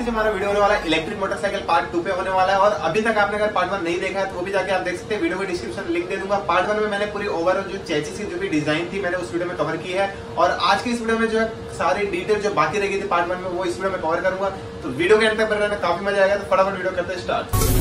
जो हमारा वीडियो होने वाला है इलेक्ट्रिक मोटरसाइकिल पार्ट 2 पे होने वाला है। और अभी तक आपने अगर पार्ट 1 नहीं देखा है तो वो भी जाके आप देख सकते हैं, वीडियो के डिस्क्रिप्शन लिंक दे दूंगा। पार्ट 1 में मैंने पूरी ओवरऑल जो चेसिस की जो भी डिजाइन थी मैंने उस वीडियो में कवर की है, और आज की इस वीडियो में जो है सारी डिटेल जो बाकी रह गई थी पार्ट 1 में वो इस वीडियो में कवर करूंगा। तो वीडियो के अंत तक बने रहना, काफी मजा आएगा। तो फटाफट वीडियो करते हैं स्टार्ट।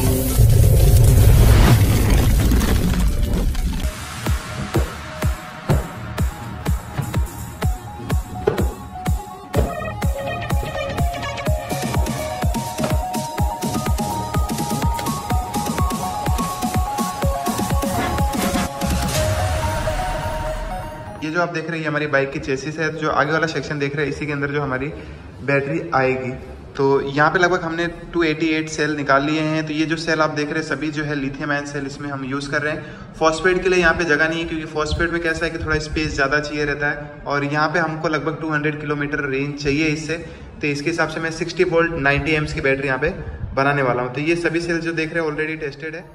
ये जो आप देख रहे हैं हमारी बाइक की चेसिस है। जो आगे वाला सेक्शन देख रहे हैं इसी के अंदर जो हमारी बैटरी आएगी। तो यहाँ पे लगभग हमने 288 सेल निकाल लिए हैं। तो ये जो सेल आप देख रहे हैं सभी जो है लिथियम आयन सेल इसमें हम यूज़ कर रहे हैं। फॉस्फेट के लिए यहाँ पे जगह नहीं है, क्योंकि फॉस्फेट में कैसा है कि थोड़ा स्पेस ज़्यादा चाहिए रहता है, और यहाँ पे हमको लगभग 200 किलोमीटर रेंज चाहिए इससे। तो इसके हिसाब से मैं 60 वोल्ट 90 एम्स की बैटरी यहाँ पे बनाने वाला हूँ। तो ये सभी सेल जो देख रहे हैं ऑलरेडी टेस्टेड है।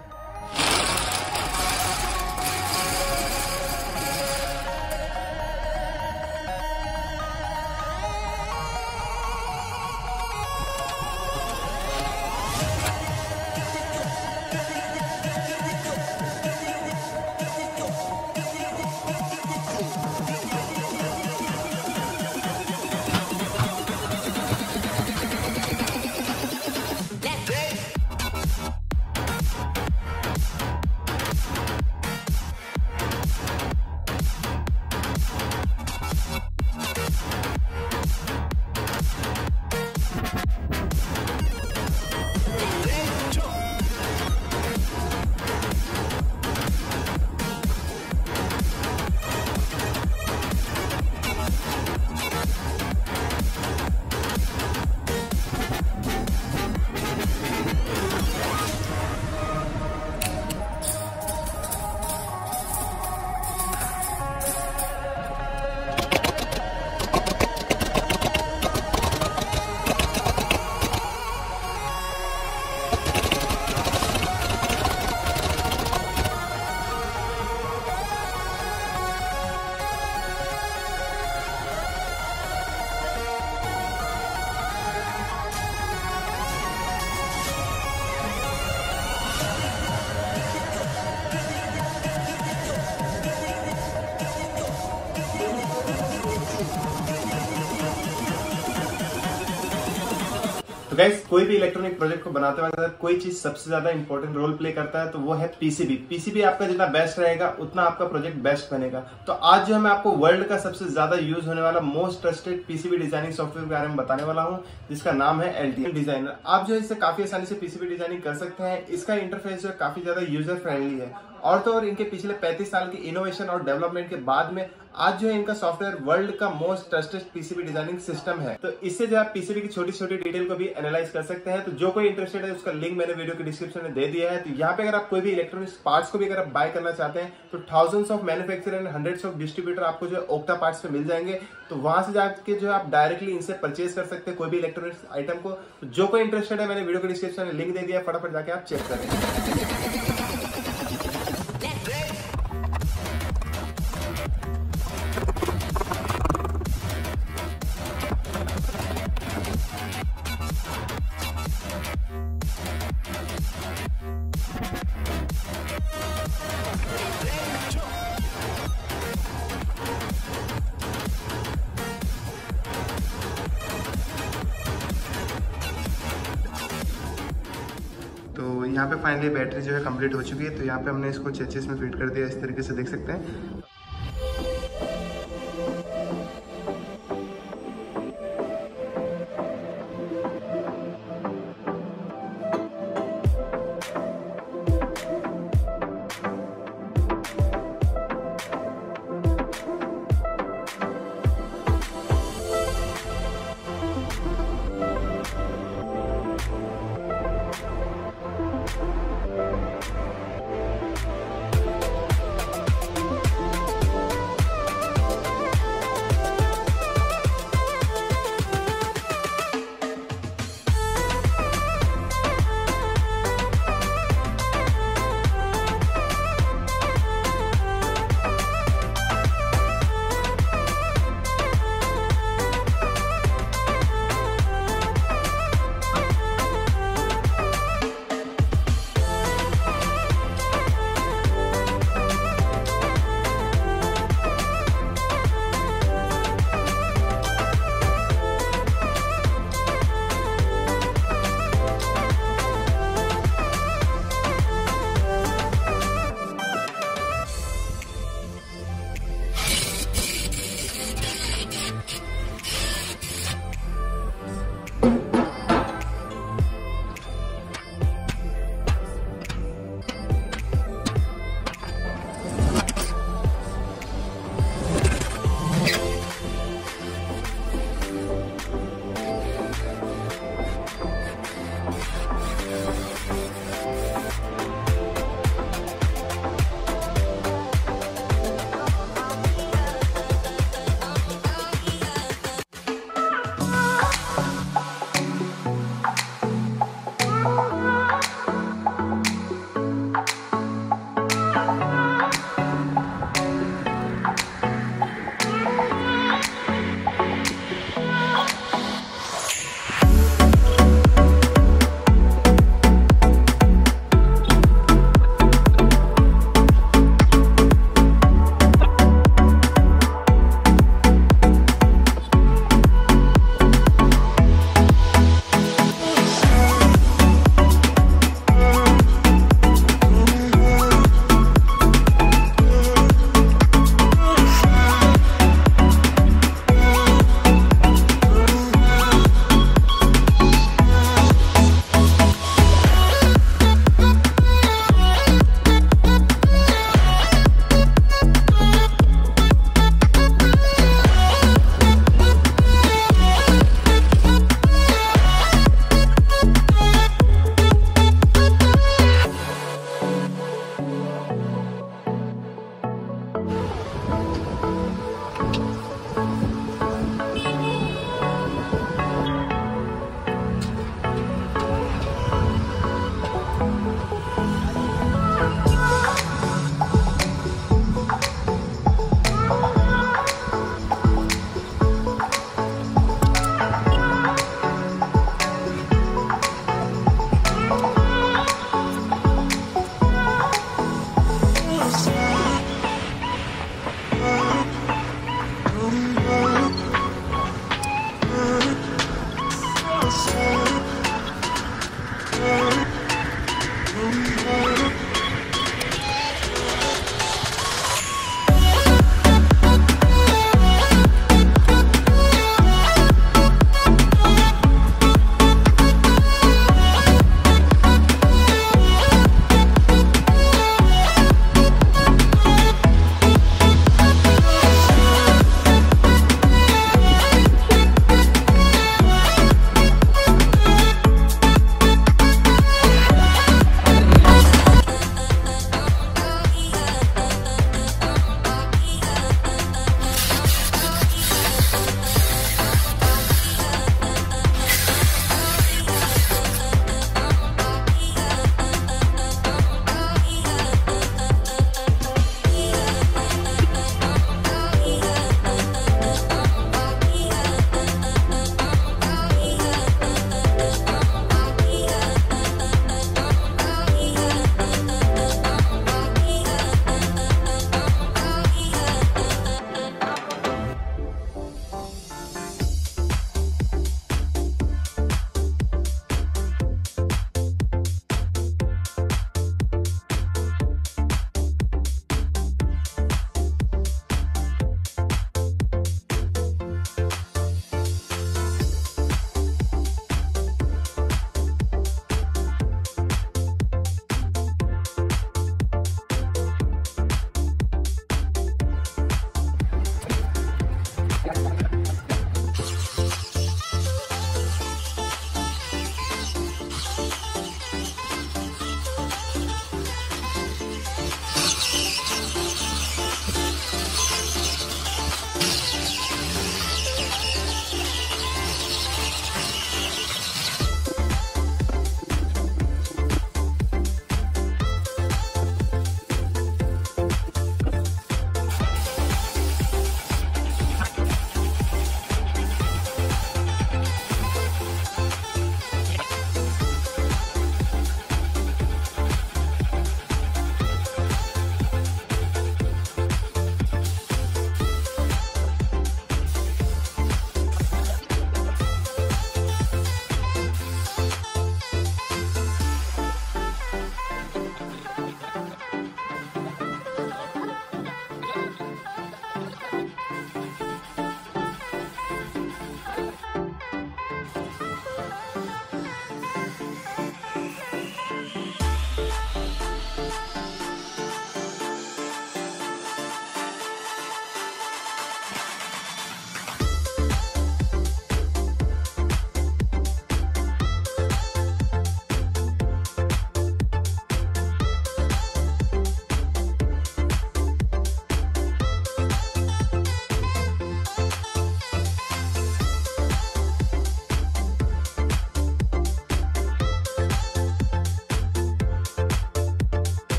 तो गाइस, कोई भी इलेक्ट्रॉनिक प्रोजेक्ट को बनाते वक्त अगर कोई चीज सबसे ज्यादा इंपॉर्टेंट रोल प्ले करता है तो वो है पीसीबी। पीसीबी आपका जितना बेस्ट रहेगा उतना आपका प्रोजेक्ट बेस्ट बनेगा। तो आज जो है मैं आपको वर्ल्ड का सबसे ज्यादा यूज होने वाला most trusted PCB designing software के बारे में बताने वाला हूँ, जिसका नाम है एलटीएम डिजाइनर। आप जो है इससे काफी आसानी से पीसीबी डिजाइनिंग कर सकते हैं। इसका इंटरफेस जो है काफी ज्यादा यूजर फ्रेंडली है, और तो और इनके पिछले 35 साल की इनोवेशन और डेवलपमेंट के बाद में आज जो है इनका सॉफ्टवेयर वर्ल्ड का most trusted PCB designing system है। तो इससे जो आप पीसीबी की छोटी छोटी डिटेल को भी एनालाइज कर सकते हैं। तो जो कोई इंटरेस्टेड है उसका लिंक मैंने वीडियो के डिस्क्रिप्शन में दे दिया है। तो यहाँ पे अगर आप कोई भी इलेक्ट्रॉनिक्स पार्ट्स को भी अगर आप बाय करना चाहते हैं तो thousands of manufacturer and hundreds of distributor आपको जो है ओक्टा पार्ट्स पे मिल जाएंगे। तो वहां से जाके जो है आप डायरेक्टली इनसे परचेज कर सकते हैं कोई भी इलेक्ट्रॉनिक्स आइटम को। तो जो कोई इंटरेस्टेड है मैंने वीडियो के डिस्क्रिप्शन में लिंक दे दिया, फटाफट जाके आप चेक करें। तो यहाँ पे फाइनली बैटरी जो है कंप्लीट हो चुकी है। तो यहाँ पे हमने इसको चेसिस में फिट कर दिया, इस तरीके से देख सकते हैं।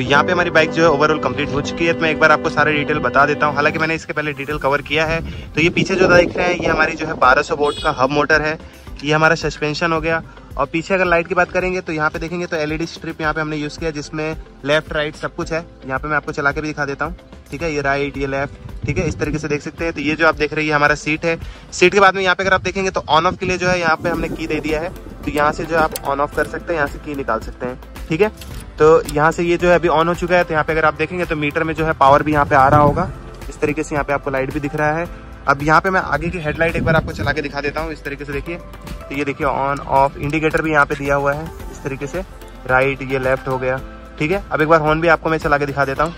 यहाँ पे हमारी बाइक जो है ओवरऑल कंप्लीट हो चुकी है। तो मैं एक बार आपको सारे डिटेल बता देता हूँ, हालांकि मैंने इसके पहले डिटेल कवर किया है। तो ये पीछे जो देख रहे हैं ये हमारी जो है 1200 वोल्ट का हब मोटर है। ये हमारा सस्पेंशन हो गया। और पीछे अगर लाइट की बात करेंगे तो यहाँ पे देखेंगे तो LED स्ट्रिप यहाँ पे हमने यूज़ किया, जिसमें लेफ्ट राइट सब कुछ है। यहाँ पे मैं आपको चला के भी दिखा देता हूँ, ठीक है। ये राइट, ये लेफ्ट, ठीक है, इस तरीके से देख सकते हैं। तो ये जो आप देख रहे हैं ये हमारा सीट है। सीट के बाद में यहाँ पे अगर आप देखेंगे तो ऑन ऑफ के लिए जो है यहाँ पे हमने की दे दिया है। तो यहाँ से जो आप ऑन ऑफ कर सकते हैं, यहाँ से की निकाल सकते हैं, ठीक है। तो यहाँ से ये जो है अभी ऑन हो चुका है। तो यहाँ पे अगर आप देखेंगे तो मीटर में जो है पावर भी यहाँ पे आ रहा होगा। इस तरीके से यहाँ पे आपको लाइट भी दिख रहा है। अब यहाँ पे मैं आगे की हेडलाइट एक बार आपको चला के दिखा देता हूँ। इस तरीके से देखिए, तो ये देखिए ऑन ऑफ इंडिकेटर भी यहाँ पे दिया हुआ है इस तरीके से। राइट, ये लेफ्ट हो गया, ठीक है। अब एक बार हॉर्न भी आपको मैं चला के दिखा देता हूँ,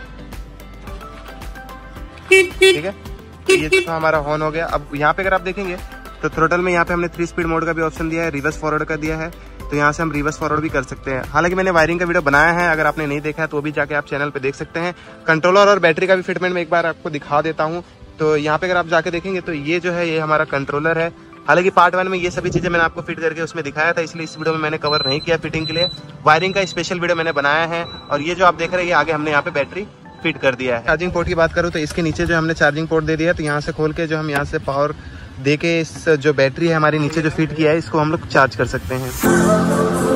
ठीक है। तो ये तो हमारा हॉर्न हो गया। अब यहाँ पे अगर आप देखेंगे तो थ्रोटल में यहाँ पे हमने 3 स्पीड मोड का भी ऑप्शन दिया है, रिवर्स फॉरवर्ड का दिया है। तो यहाँ से हम रिवर्स फॉरवर्ड भी कर सकते हैं। हालांकि मैंने वायरिंग का वीडियो बनाया है, अगर आपने नहीं देखा है तो वो भी जाके आप चैनल पे देख सकते हैं। कंट्रोलर और बैटरी का भी फिटमेंट में एक बार आपको दिखा देता हूँ। तो यहाँ पे अगर आप जाके देखेंगे तो ये जो है ये हमारा कंट्रोलर है। हालांकि पार्ट 1 में ये सभी चीजें मैंने आपको फिट करके उसमें दिखाया था, इसलिए इस वीडियो में मैंने कवर नहीं किया फिटिंग के लिए। वायरिंग का स्पेशल वीडियो मैंने बनाया है। और ये जो आप देख रहे हैं ये आगे हमने यहाँ पे बैटरी फिट कर दिया है। चार्जिंग पोर्ट की बात करूँ तो इसके नीचे जो हमने चार्जिंग पोर्ट दे दिया। तो यहाँ से खोल के जो हम यहाँ से पावर दे के इस जो बैटरी है हमारे नीचे जो फिट किया है इसको हम लोग चार्ज कर सकते हैं।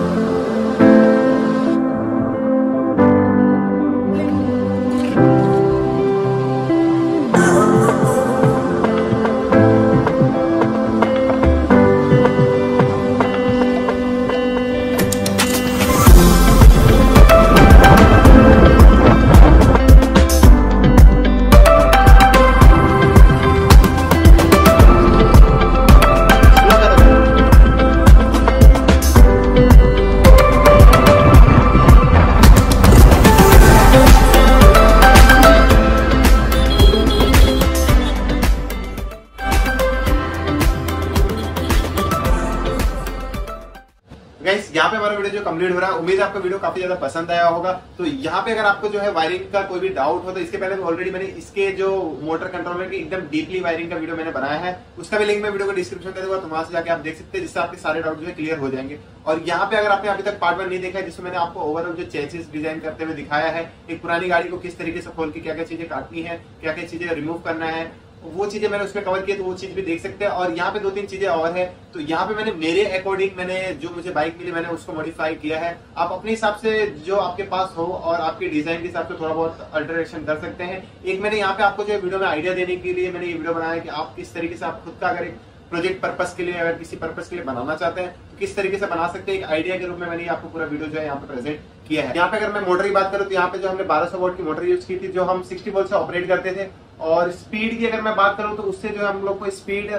गाइस यहाँ पे हमारा वीडियो जो कंप्लीट हो रहा है, उम्मीद है आपको वीडियो काफी ज्यादा पसंद आया होगा। तो यहाँ पे अगर आपको जो है वायरिंग का कोई भी डाउट हो तो इसके पहले ऑलरेडी मैंने इसके जो मोटर कंट्रोलर की एकदम डीपली वायरिंग का वीडियो मैंने बनाया है, उसका भी लिंक मैं वीडियो को डिस्क्रिप्शन में दूंगा। तो वहां से जाके आप देख सकते हैं, जिससे आपके सारे डाउट जो है क्लियर हो जाएंगे। और यहाँ पे अगर आपने अभी तक पार्ट 1 नहीं देखा है, जिसमें मैंने आपको ओवरऑल जो चेसिस डिजाइन करते हुए दिखाया है, एक पुरानी गाड़ी को किस तरीके से खोल के क्या क्या चीजें काटनी है, क्या क्या चीजें रिमूव करना है, वो चीजें मैंने उसमें कवर की, तो वो चीज भी देख सकते हैं। और यहाँ पे 2-3 चीजें और है। तो यहाँ पे मैंने मेरे अकॉर्डिंग मैंने जो मुझे बाइक मिली मैंने उसको मॉडिफाई किया है। आप अपने हिसाब से जो आपके पास हो और आपके डिजाइन के हिसाब से थोड़ा बहुत अल्टरेशन कर सकते हैं। एक मैंने यहाँ पे आपको जो वीडियो में आइडिया देने के लिए मैंने ये वीडियो बनाया कि आप किस तरीके से आप खुद का अगर एक प्रोजेक्ट पर्पस के लिए अगर किसी पर्पस के लिए बनाना चाहते हैं तो किस तरीके से बना सकते हैं, एक आइडिया के रूप में मैंने आपको पूरा वीडियो जो है यहाँ पे प्रेजेंट किया है। यहाँ पे अगर मैं मोटर की बात करूँ तो यहाँ पे जो हमने 1200 वोल्ट की मोटर यूज की थी, जो हम 60 वोल्ट से ऑपरेट करते थे। और स्पीड की अगर मैं बात करूँ तो उससे जो है हम लोग को स्पीड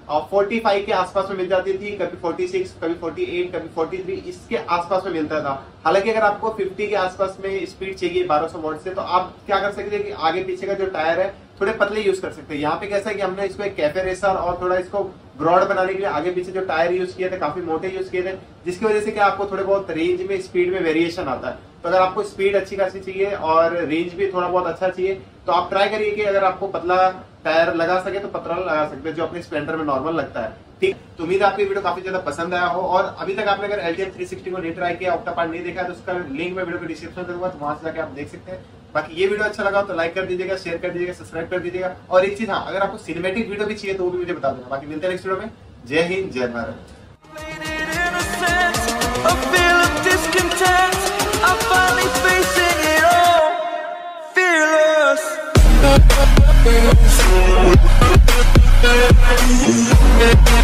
45 के आसपास में मिल जाती थी, कभी 46, कभी 48, कभी 43 इसके आसपास में मिलता था। हालांकि अगर आपको 50 के आसपास में स्पीड चाहिए 1200 वोल्ट से, तो आप क्या कर सकते हैं कि आगे पीछे का जो टायर है थोड़े पतले यूज कर सकते हैं। यहाँ पे कैसा है कि हमने इसको एक कैफे रेसर और थोड़ा इसको ब्रॉड बनाने के लिए आगे पीछे जो टायर यूज किए थे काफी मोटे यूज किए थे, जिसकी वजह से क्या आपको थोड़े बहुत रेंज में स्पीड में वेरिएशन आता है। तो अगर आपको स्पीड अच्छी खासी चाहिए और रेंज भी थोड़ा बहुत अच्छा चाहिए तो आप ट्राई करिए कि अगर आपको पतला टायर लगा सके तो पतला लगा सकते हैं, जो अपने स्प्लेंडर में नॉर्मल लगता है। ठीक, तो उम्मीद है आपको वीडियो काफी ज्यादा पसंद आया हो। और अभी तक आपने अगर LTM 360 को नहीं ट्राई किया, ऑक्टा पार्ट नहीं देखा, तो उसका लिंक मैं वीडियो को डिस्क्रिप्शन में दूंगा, तो वहां से जाकर आप देख सकते हैं। बाकी ये वीडियो अच्छा लगा तो लाइक कर दीजिएगा, शेयर कर दीजिएगा, सब्सक्राइब कर दीजिएगा। और एक चीज, हाँ, अगर आपको सिनेमैटिक वीडियो भी चाहिए तो वो भी मुझे बता देना। बाकी मिलते हैं नेक्स्ट वीडियो में। जय हिंद, जय भारत। fearless.